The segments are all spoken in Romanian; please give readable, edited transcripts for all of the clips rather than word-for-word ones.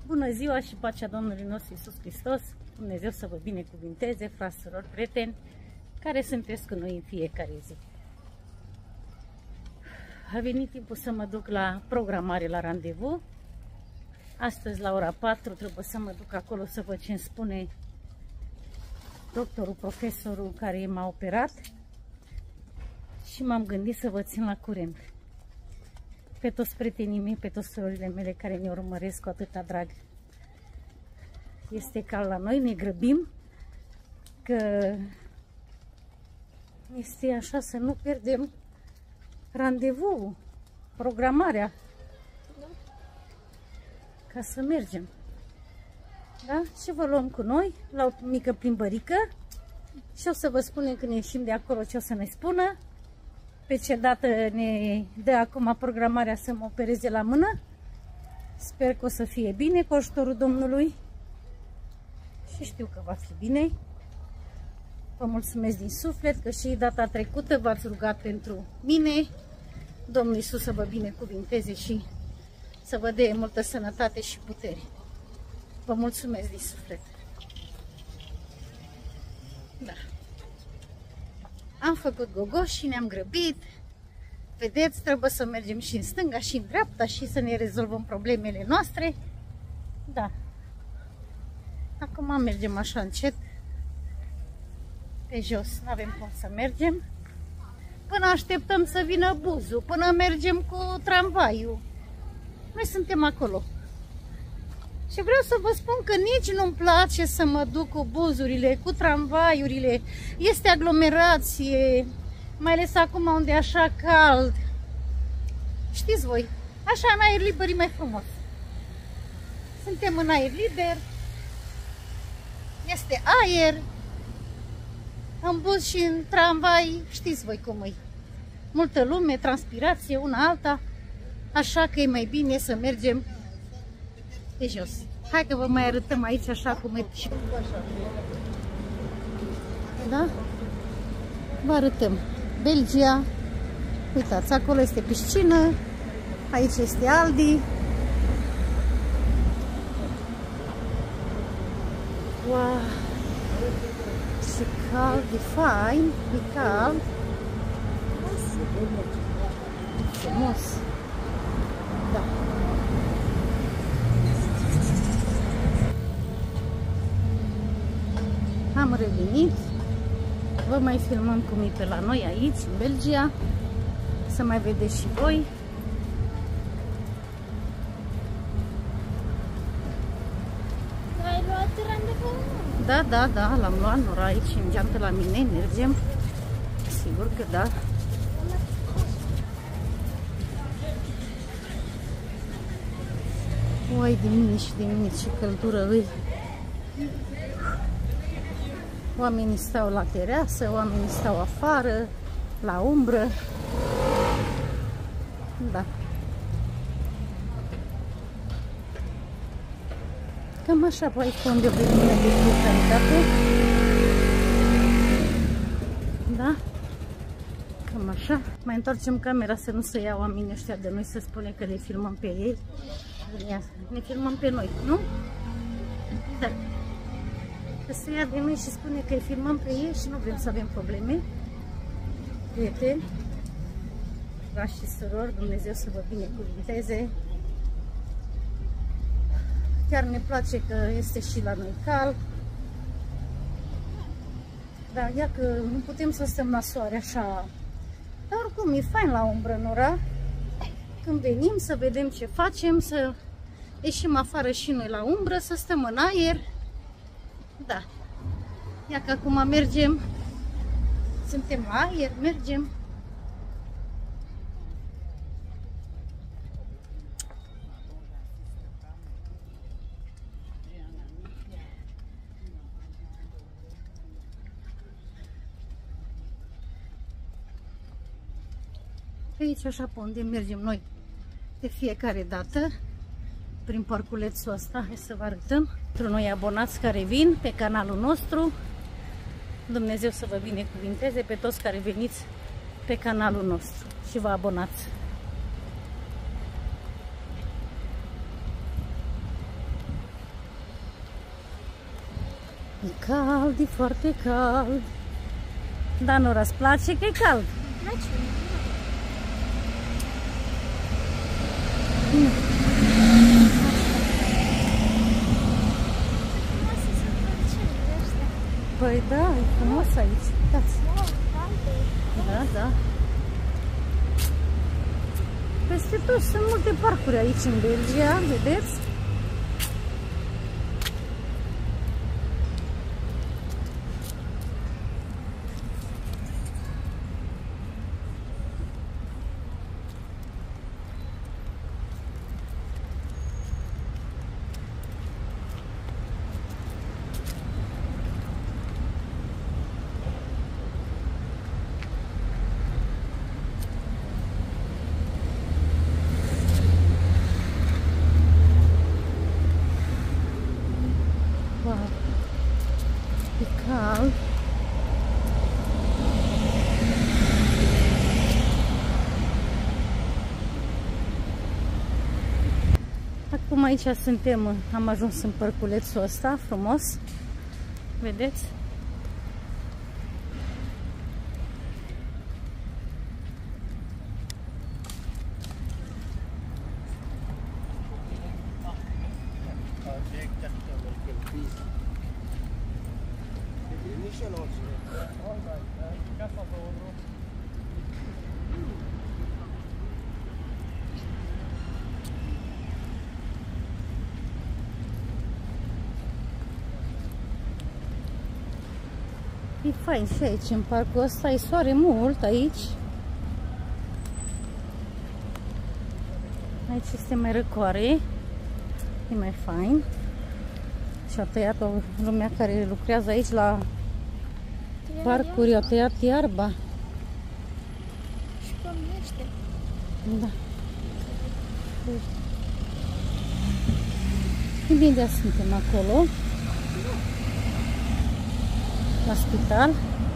Bună ziua și pacea Domnului nostru Iisus Hristos! Dumnezeu să vă binecuvinteze, frați, surori, prieteni, care sunteți cu noi în fiecare zi. A venit timpul să mă duc la programare, la randevu. Astăzi la ora 4 trebuie să mă duc acolo să văd ce îmi spune doctorul, profesorul care m-a operat. Și m-am gândit să vă țin la curent. Pe toți prietenii mei, pe toți surorile mele care ne urmăresc cu atâta drag. Este cald la noi, ne grăbim, că este așa să nu pierdem randevu, programarea, ca să mergem. Da? Și vă luăm cu noi la o mică plimbărică și o să vă spunem când ieșim de acolo ce o să ne spună. Pe ce dată ne dă acum programarea să mă opereze la mână. Sper că o să fie bine cu ajutorul Domnului. Și știu că va fi bine. Vă mulțumesc din suflet că și data trecută v-ați rugat pentru mine. Domnul Iisus să vă binecuvinteze și să vă dea multă sănătate și putere. Vă mulțumesc din suflet. Da. Am făcut gogoși și ne-am grăbit. Vedeți, trebuie să mergem și în stânga și în dreapta și să ne rezolvăm problemele noastre. Da. Acum mergem așa încet. Pe jos nu avem cum să mergem. Până așteptăm să vină buzul, până mergem cu tramvaiul. Noi suntem acolo. Și vreau să vă spun că nici nu-mi place să mă duc cu buzurile, cu tramvaiurile. Este aglomerație, mai ales acum unde e așa cald. Știți voi, așa în aer liber e mai frumos. Suntem în aer liber, este aer, în buz și în tramvai, știți voi cum e. Multă lume, transpirație, una alta, așa că e mai bine să mergem de jos. Hai că vă mai arătăm aici așa cum e și da? Vă arătăm Belgia. Uitați, acolo este piscină, aici este Aldi. Wow! Ce cald, e fain, e cald. Frumos. Da. Am revenit. Vă mai filmăm cum e pe la noi aici, în Belgia. Să mai vedeți și voi. Ai luat randevu? Da, l-am luat, Nora aici în geantă la mine, mergem. Sigur că da. Uai de mine și de mine, ce căldură îi. Oamenii stau la tereasă, oamenii stau afară, la umbră. Da. Cam așa, pe aici unde o vedem de fiecare dată. Da? Cam așa. Mai întoarcem camera să nu se ia oamenii ăștia de noi, să spune că le filmăm pe ei. Ne filmăm pe noi, nu? Da. Că se ia de noi și spune că îi filmăm pe ei și nu vrem să avem probleme. Prieteni, frați și surori, Dumnezeu să vă binecuvinteze. Chiar ne place că este și la noi cald. Dar ia că nu putem să stăm la soare așa. Dar oricum e fain la umbră, Nora. Când venim să vedem ce facem, să ieșim afară și noi la umbră, să stăm în aer. Da. Ia că acum mergem. Suntem la aer, mergem. Pe aici, așa pe unde mergem noi de fiecare dată, prin parculețul ăsta. Hai să vă arătăm. Pentru noi abonați care vin pe canalul nostru, Dumnezeu să vă binecuvinteze pe toți care veniți pe canalul nostru și vă abonați. E cald, e foarte cald. Dar nu îți place că e cald? Place. Păi da, e frumos aici. Uitați. Da, da. Peste tot sunt multe parcuri aici în Belgia, vedeți? Wow, e cald. Acum aici suntem, am ajuns în parculețul ăsta frumos, vedeți? E fain și aici, în parcul ăsta, e soare mult aici. Aici este mai răcoare, e mai fain. Și a tăiat o lumea care lucrează aici la parcuri, a tăiat iarba. Și pomnește. Da. Imediat suntem acolo, la spital.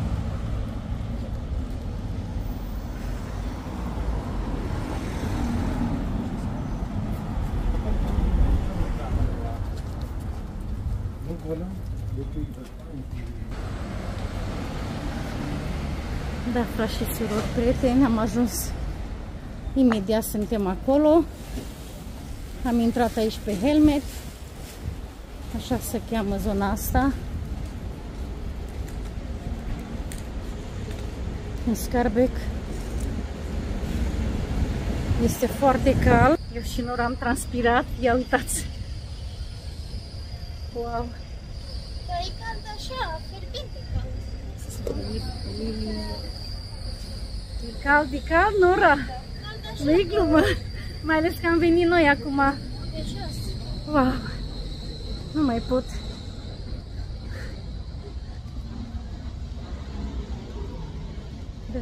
Da, frați și surori, prieteni, am ajuns. Imediat suntem acolo. Am intrat aici pe Helmet. Așa se cheamă zona asta. În Schaerbeek. Este foarte cald. Eu și Nora am transpirat. Ia uitați. Wow. Dar e cald așa, fierbinte cald. E cald, Nora. Nu e glumă. Mai ales că am venit noi acum. De jos. Wow. Nu mai pot. Da.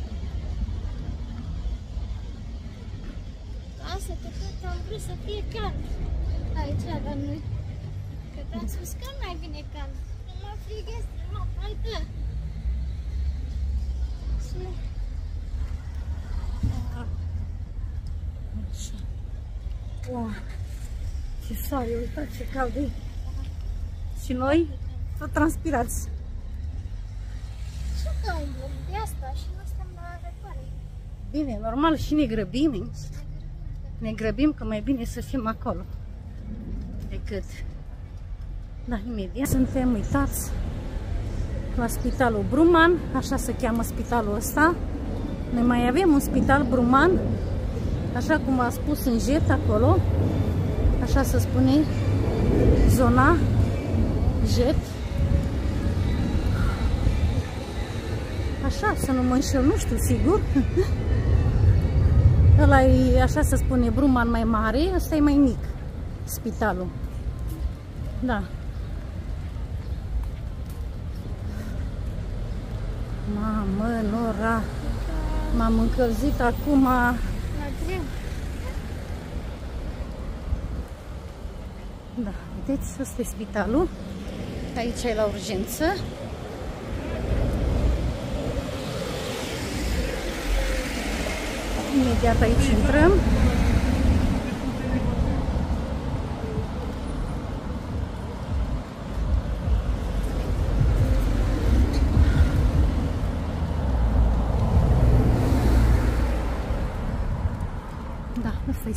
Asta că tot am vrut să fie cald aici la noi. Că te-am spus că nu mai vine cald. Nu mă frig este, mă plantă. Așa. Wow. Ce soare, uitați ce cald e. Și noi tot transpirați. Și că umblăm de asta și nu stăm la răcoare. Bine, normal, și ne grăbim. Ne grăbim că mai bine să fim acolo decât. Da, imediat suntem, uitați, la Spitalul Bruman, așa se cheamă spitalul ăsta. Noi mai avem un spital Bruman, așa cum a spus în jet acolo, așa se spune, zona jet. Așa, să nu mă înșel, nu știu sigur. Ăla e, așa se spune, Bruman mai mare, ăsta e mai mic, spitalul. Da. Mamă, Nora, m-am încălzit acum. La greu. Da, vedeți, ăsta e spitalul. Aici e la urgență. Imediat aici intrăm.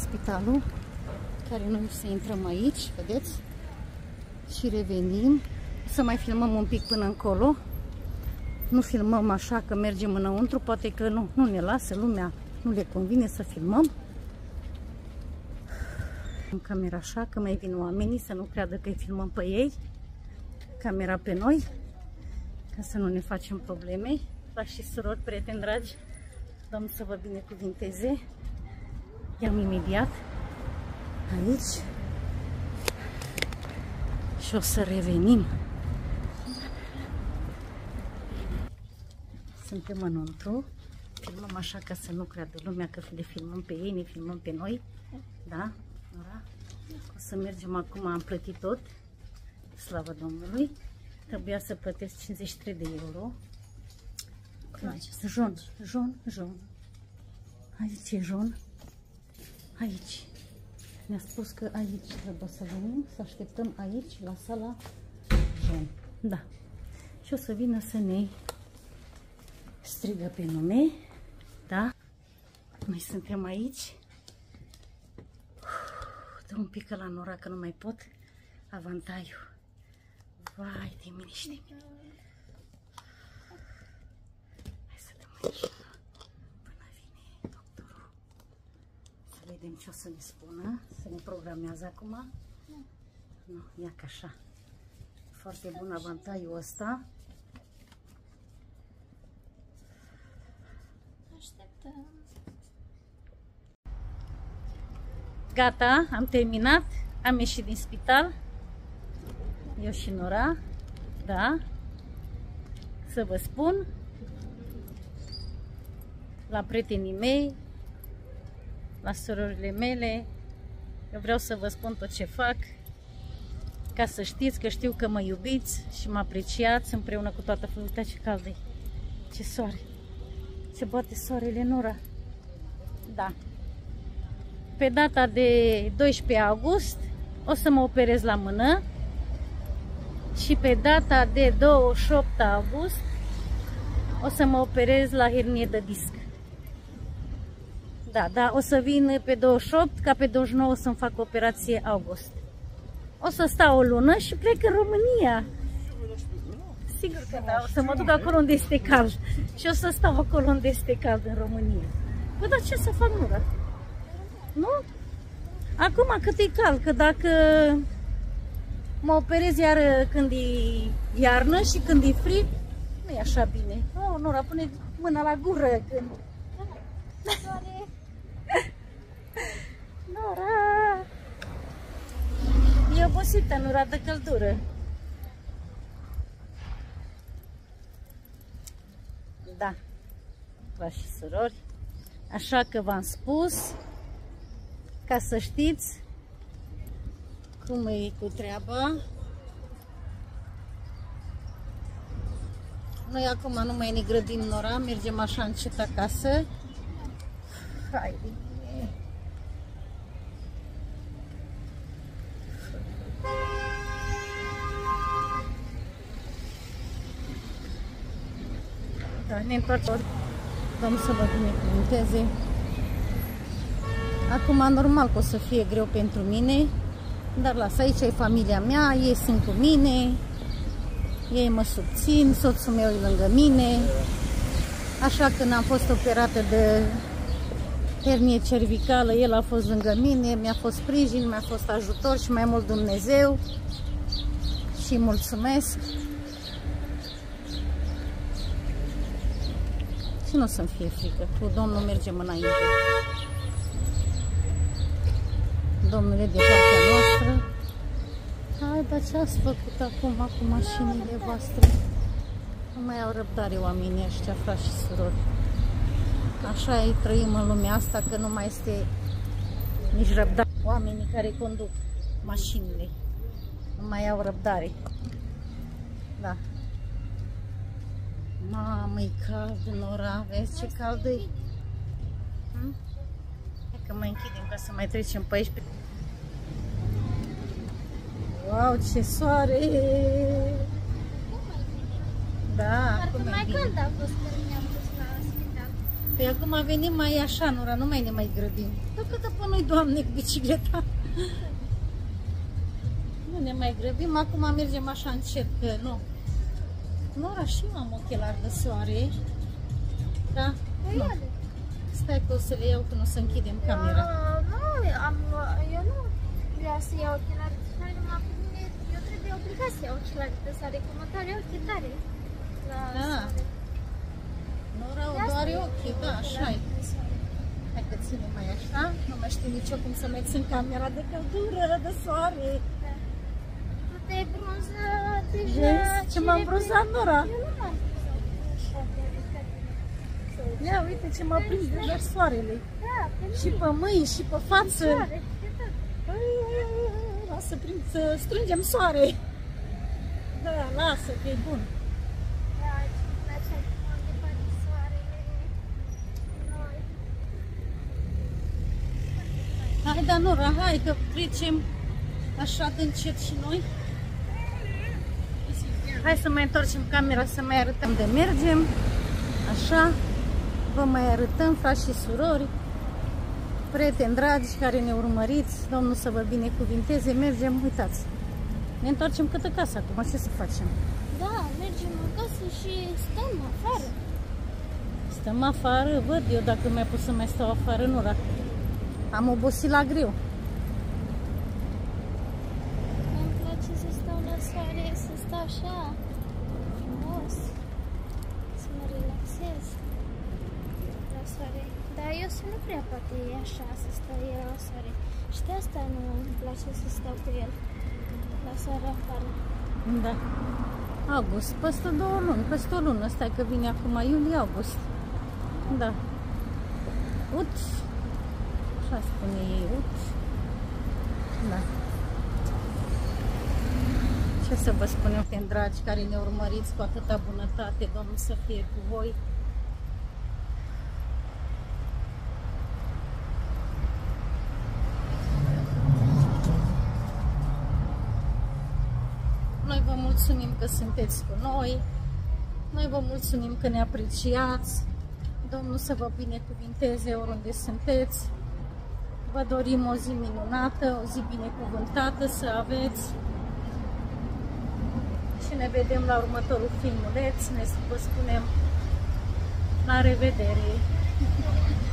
spitalul, care noi să intrăm aici, vedeți? Și revenim. Să mai filmăm un pic până încolo. Nu filmăm așa că mergem înăuntru, poate că nu ne lasă lumea, nu le convine să filmăm. În camera așa, că mai vin oamenii să nu creadă că îi filmăm pe ei. Camera pe noi, ca să nu ne facem probleme. Frați și surori, prieteni dragi, Domnul să vă binecuvinteze. I-am imediat aici și o să revenim. Suntem înăuntru, filmăm așa ca să nu creadă lumea că le filmăm pe ei, ne filmăm pe noi. Da? Nora? O să mergem acum, am plătit tot, slavă Domnului. Trebuia să plătesc 53 de euro. Jon. Aici e Jon. Aici. Ne-a spus că aici trebuie să venim, să așteptăm aici, la sala Jon. Da. Și o să vină să ne strigă pe nume. Da? Noi suntem aici. Dă un pic la Nora că nu mai pot. Avantaiul. Vai de mine și de mine. Hai să dăm aici până vine doctorul. Să vedem ce o să ne spună. Să ne programează acum. Nu, ia ca așa. Foarte bun avantaiul ăsta. Așteptăm. Gata, am terminat. Am ieșit din spital. Eu și Nora. Da. Să vă spun. La prietenii mei. La surorile mele. Eu vreau să vă spun tot ce fac. Ca să știți că știu că mă iubiți și mă apreciați împreună cu toată familia. Uitați ce cald e. Ce soare. Se bate soarele, Nora. Da. Pe data de 12 august o să mă operez la mână și pe data de 28 august o să mă operez la hernie de disc. Da, o să vin pe 28, ca pe 29 o să-mi fac operație august. O să stau o lună și plec în România. Sigur că da, o să mă duc acolo unde este cald. Și o să stau acolo unde este cald în România. Păi, dar ce să fac, Nora? Nu? Acum cât e cald, că dacă mă operez iar când e iarnă și când e frig, nu e așa bine. Oh, Nora, pune mâna la gură când... Nora! E obosită, Nora, de căldură. Da, frați și surori, așa că v-am spus, ca să știți cum e cu treaba. Noi acum nu mai ne grăbim, Nora, mergem așa încet acasă. Hai de mine. Da, ne întoarcem. Domnul să vă binecuvânteze. Acum, normal că o să fie greu pentru mine, dar lasă, aici e familia mea, ei sunt cu mine, ei mă susțin, soțul meu e lângă mine. Așa când am fost operată de hernie cervicală, el a fost lângă mine, mi-a fost sprijin, mi-a fost ajutor și mai mult Dumnezeu. Și mulțumesc. Și nu o să-mi fie frică, cu Domnul mergem înainte. Domnul e de partea noastră. Hai, dar ce ați făcut acum cu mașinile voastre? Nu mai au răbdare oamenii ăștia, frați și surori. Așa îi trăim în lumea asta, că nu mai este nici răbdare. Oamenii care conduc mașinile nu mai au răbdare. Da. Mamă, e cald, Nora, vezi ce cald e? Hai că mai închidem ca să mai trecem pe aici. Wow, ce soare! Da, parcă mai cald a fost când ne-am dus la spital. Păi acum venim mai așa, Nora, nu mai ne mai grăbim. Dar câtă pe noi, Doamne, cu bicicleta. Nu ne mai grăbim, acum mergem așa încet, că nu. Nora, și eu am ochelari de soare. Da? Nu. Stai că o să le iau când o să închidem camera. Eu nu vreau să iau ochelari de soare, numai cu mine, eu trebuie obligat să iau ochelari de soare, cu mătare ochii tare. Nora o doare ochii, da, așa-i. Hai că ține mai așa, nu mai știu nici eu cum să mai țin camera de căldură, de soare. Tu te-ai bronzat deja. Vezi ce m-am bronzat, Nora? Eu nu m-am bronzat așa de adicat. Ia uite ce m-a prins deja soarele. Da, pe Și pe mâini, și pe față. soare, pe tot. Lasă să strângem soare. Da, lasă că e bun. Da, ce-mi place acum de bate soarele. Noi. Hai, da, Nora, hai că trecem așa de încet și noi. Hai să mai întoarcem camera să mai arătăm de mergem. Așa. Vă mai arătăm, frați și surori, prieteni dragi care ne urmăriți. Domnul să vă binecuvinteze. Mergem, uitați. Ne întoarcem cât acasă acum. Ce să facem? Da, mergem acasă și stăm afară. Stăm afară? Văd eu dacă mai pot să mai stau afară, Nora. Am obosit la greu. Îmi place să stau la soare, să stau așa, frumos, să mă relaxez la soare. Dar eu să nu prea poate așa, să stau el la soare. Și de asta nu îmi place să stau cu el la soare afară. Da. August, peste 2 luni, peste o lună. Stai că vine acum iulie-august. Da. Ut. Așa spune ei, ut. Da. Ce să vă spunem, prieteni dragi, care ne urmăriți cu atâta bunătate, Domnul să fie cu voi. Noi vă mulțumim că sunteți cu noi. Noi vă mulțumim că ne apreciați. Domnul să vă binecuvinteze oriunde sunteți. Vă dorim o zi minunată, o zi binecuvântată să aveți. Și ne vedem la următorul filmuleț. Ne vă spunem la revedere!